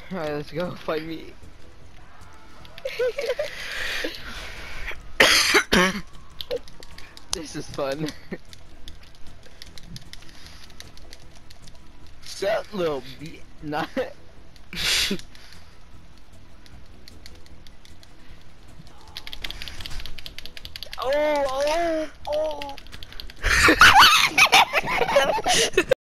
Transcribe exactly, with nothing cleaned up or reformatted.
Alright, let's go. Find me. This is fun. Sup, little b- not. Oh, oh, oh.